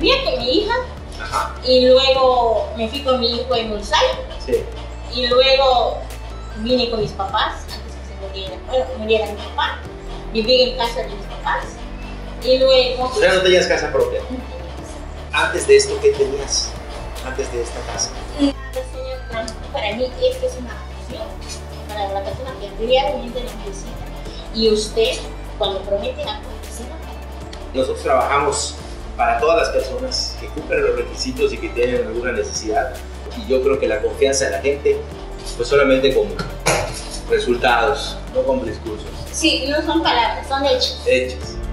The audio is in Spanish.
vivía con mi hija. Ajá. Y luego me fui con mi hijo en Ulsay. Sí. Y luego vine con mis papás, antes que se muriera. Bueno, muriera mi papá. Viví en casa de mis papás. Y luego... O sea, no tenías casa propia. Antes de esto, ¿qué tenías? Antes de esta casa. Señor, para mí esto es una pasión. Para la persona que realmente lo necesita. Y usted, cuando promete algo, se va. Nosotros trabajamos para todas las personas que cumplen los requisitos y que tienen alguna necesidad. Y yo creo que la confianza de la gente, pues solamente con resultados, no con discursos. Sí, no son palabras, son hechos. Hechos.